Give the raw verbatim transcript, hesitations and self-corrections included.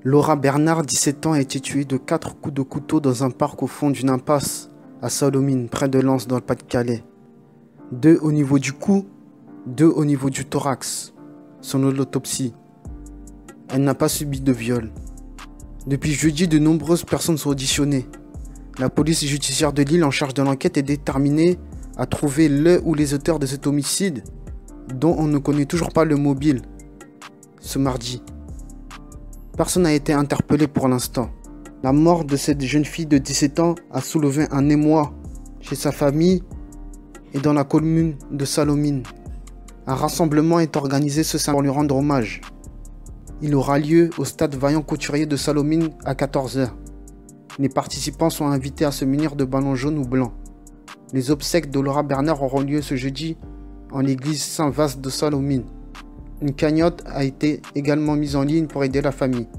Laura Bernard, dix-sept ans, a été tuée de quatre coups de couteau dans un parc au fond d'une impasse à Sallaumines, près de Lens, dans le Pas-de-Calais. Deux au niveau du cou, deux au niveau du thorax, selon l'autopsie. Elle n'a pas subi de viol. Depuis jeudi, de nombreuses personnes sont auditionnées. La police judiciaire de Lille en charge de l'enquête est déterminée à trouver le ou les auteurs de cet homicide, dont on ne connaît toujours pas le mobile, ce mardi. Personne n'a été interpellé pour l'instant. La mort de cette jeune fille de dix-sept ans a soulevé un émoi chez sa famille et dans la commune de Sallaumines. Un rassemblement est organisé ce samedi pour lui rendre hommage. Il aura lieu au stade Vaillant-Couturier de Sallaumines à quatorze heures. Les participants sont invités à se munir de ballons jaunes ou blancs. Les obsèques de Laura Bernard auront lieu ce jeudi en l'église Saint-Vaast de Sallaumines. Une cagnotte a été également mise en ligne pour aider la famille.